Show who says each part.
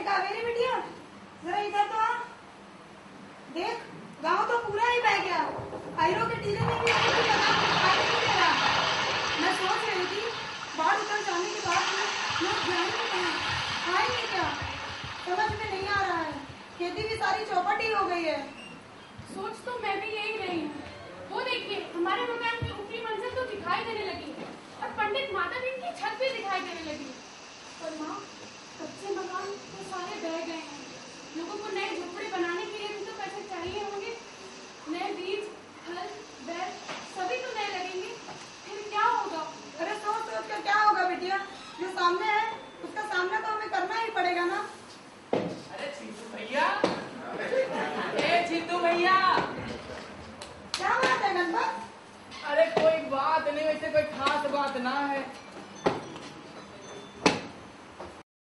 Speaker 1: कावेरी बिटिया, जरा इधर तो आ। देख, गांव तो पूरा ही बह गया। आयरों के टीले में भी अभी भी लगा दिखाई नहीं दे रहा। मैं सोच रही थी बाढ़ उतर जाने के बाद लोग जाएंगे कहाँ, खाएंगे क्या, समझ में नहीं आ रहा है। खेती भी सारी चौपट ही हो गई है।
Speaker 2: सोच तो मैं भी यही रही हूँ। वो देखिए, हमारे